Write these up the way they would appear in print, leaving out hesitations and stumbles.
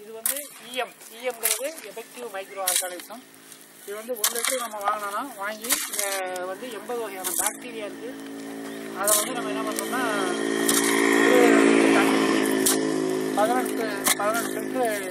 இது வந்து இஎம்ங்கிறது effective micro organism. இது வந்து 1 லிட்டர் நம்ம வாங்கினோன்னா வாங்கி வந்து 80 வகையான பாக்டீரியா இருக்குது. அதை வந்து நம்ம என்ன பண்ணுறோம்னா 18 லிட்டரு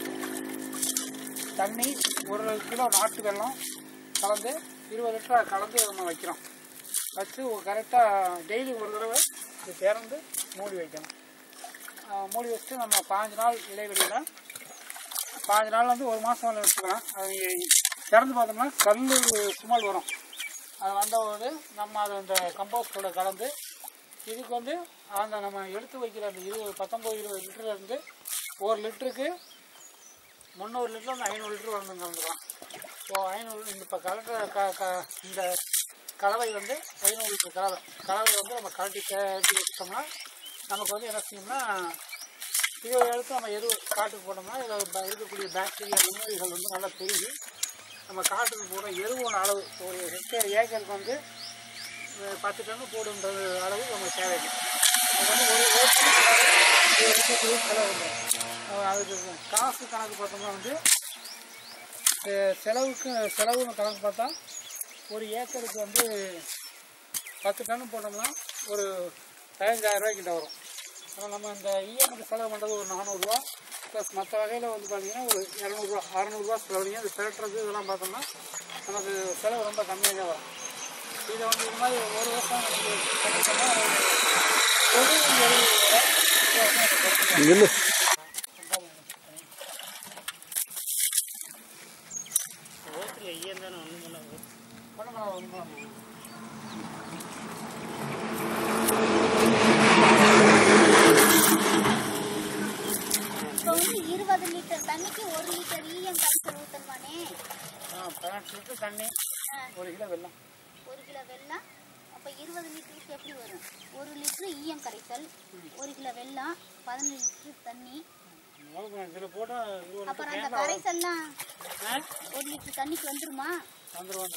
தண்ணி 1 கிலோ நாட்டு வெல்லம் கலந்து 20 லிட்டராக கலந்து நம்ம வைக்கிறோம். வச்சு கரெக்டாக டெய்லி ஒரு தடவை இது திறந்து மூடி வைக்கணும். மூடி வச்சுட்டு நம்ம 5 நாள் இடைவெளியில் 5 நாள் வந்து 1 மாதம் வரை வச்சுக்கலாம். அது திறந்து பார்த்தோம்னா கல் சுமல் வரும். அது வந்தபோது நம்ம அதை அந்த கம்போஸ்டோட கலந்து இதுக்கு வந்து அந்த நம்ம எடுத்து வைக்கிற அந்த 19-20 லிட்டர்லேருந்து 1 லிட்டருக்கு 300 லிட்டர் 500 லிட்டர் வந்து கலந்துக்கலாம். ஸோ 500 இப்போ கலக்கிற இந்த கலவை வந்து 500 லிட்டர் கலவை வந்து நம்ம கலட்டி வச்சிட்டோம்னா நமக்கு வந்து என்ன செய்யணும்னா 20 இடத்துல நம்ம காட்டுக்கு போட்டோம்னா இதில் இருக்கக்கூடிய பாக்டீரியா நுண்ணுயிர்கள் வந்து நல்லா பெருகி நம்ம காட்டுக்கு போடுற எருவோட அளவு ஒரு ஹெக்டேர் ஏக்கருக்கு வந்து 10 டன்னு போடுன்றது அளவு நமக்கு தேவையில்லை. அது வந்து ஒரு செலவு வந்துடும். அதுக்கு காசு கணக்கு பார்த்தோம்னா வந்து செலவுன்னு கணக்கு பார்த்தா ஒரு ஏக்கருக்கு வந்து 10 டன்னு போட்டோம்னா ஒரு 15,000 ரூபாய்க்கிட்ட வரும். ஆனால் நம்ம இந்த இஎம்க்கு செலவு பண்ணுறது ஒரு 400 ரூபா ப்ளஸ் மற்ற வகையில் வந்து பார்த்திங்கன்னா ஒரு 200 600 ரூபா செலவுங்க. இது திரட்டுறது இதெல்லாம் பார்த்தோம்னா நமக்கு செலவு ரொம்ப கம்மியாக தான் வரும். இதை வந்து இது மாதிரி ஒரு வருஷம் நமக்கு பண்ணிட்டோம்னா ஓகே ஐயன் தானே ஒன்றும் இப்போ வந்து 20 லிட்டர் தண்ணிக்கு 1 லிட்டர் ஈயம் கரைசல் ஊற்றணுமானே? 18 லிட்டர் தண்ணி 1 கிலோ வெல்லம். 1 கிலோ வெல்லம். அப்போ 20 லிட்டருக்கு எப்படி வரும்? 1 லிட்டர் ஈயம் கரைசல், 1 கிலோ வெல்லம், 15 லிட்டர் தண்ணி. அப்புறம் அந்த கரைசல்லாம் 1 லிட்டர் தண்ணிக்கு வந்துருமா? வந்துருவாங்க.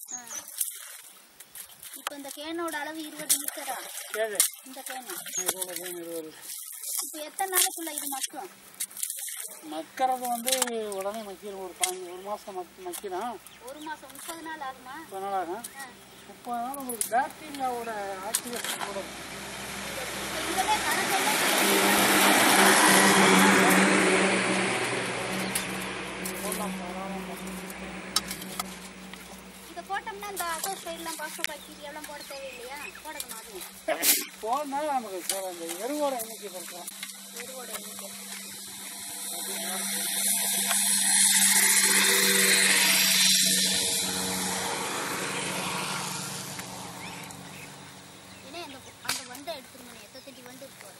இப்போ இந்த கேனோட அளவு 20 லிட்டரா? இந்த கேனு இப்போ எத்தனை நாளைக்குள்ள இது மக்கும்? மக்கிறது வந்து உடனே மக்கிடும். ஒரு மாதம் மக்கிடும். 1 மாதம் 30 நாள் ஆகுமா? 30 நாள் ஆகும். 30 நாள் உங்களுக்கு பாக்டீரியாவோட ஆக்டிவேஷன் கூட இதை போட்டோம்னா இந்த அகோஸ்டைலாம் பாஸ்டோ பாக்டீரியாலாம் போட தேவையில்லையா? போடணும். அதுவும் போனா நமக்கு அந்த எருவோட எண்ணிக்கை கொடுக்கலாம். எருவோட எண்ணிக்கை ஏன்னா அந்த வண்டை எடுத்துருங்க. எத்தனை தண்டி வண்டு இருப்பாரு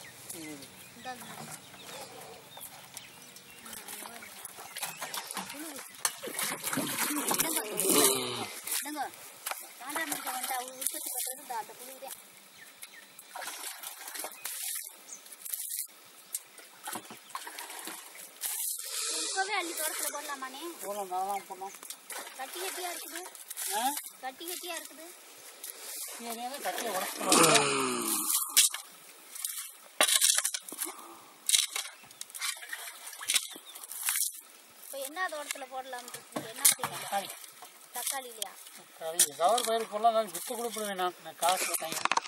காண்டாமிருக்க வந்து அவங்க உற்பத்தி பண்றது அந்த புழுதான். இப்பவே அள்ளி தோட்டத்துல போடலாமானே? போடலாம். போடலாம். கட்டி கட்டியா இருக்குது. கட்டியை உடச்சு இப்போ என்ன தோட்டத்துல போடலாம்? என்ன செய்யலாம்? தக்காளி இல்லையா? கவர் பயிர் போடலாம். வித்து கொடுப்பேன் நான் காசு